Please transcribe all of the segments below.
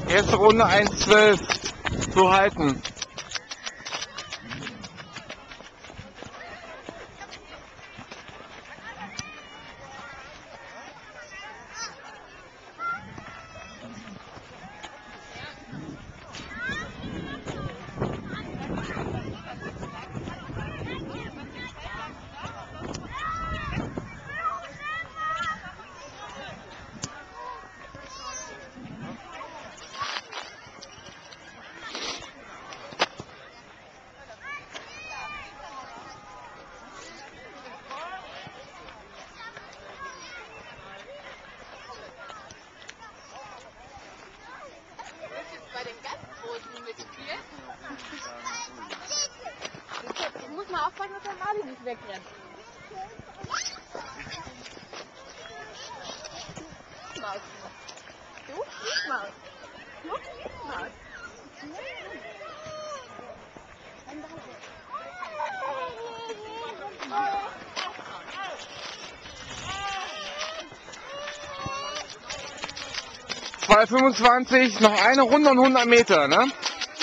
Erste Runde 1,12. So halten. Bei den ganz Großen mitspielen. Ich muss mal aufpassen, dass der Mali nicht wegrennt. Maus. Du? Maus. Du? Maus. 2,25, noch eine Runde und 100 Meter, ne?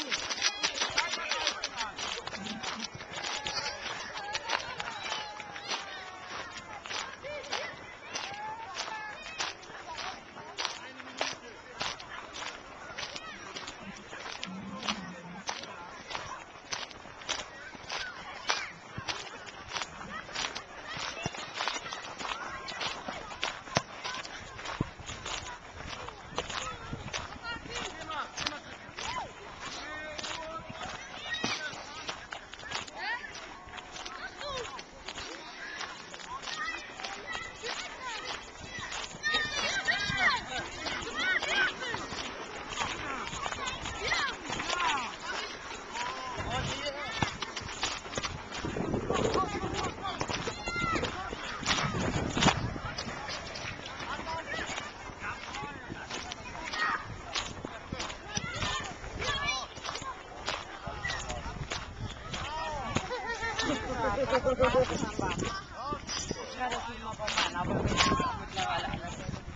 Ja, das ist noch bei meinen, aber wir sind auch mittlerweile alle.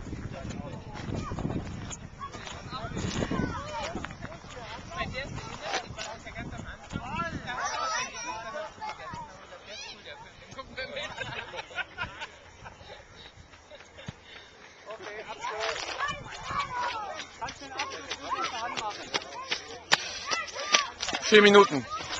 Bei dir ist die Balance ja ganz am Anfang. Gucken wir mit. Okay, Abschluss. Kannst du den Abschluss wirklich anmachen? 4 Minuten.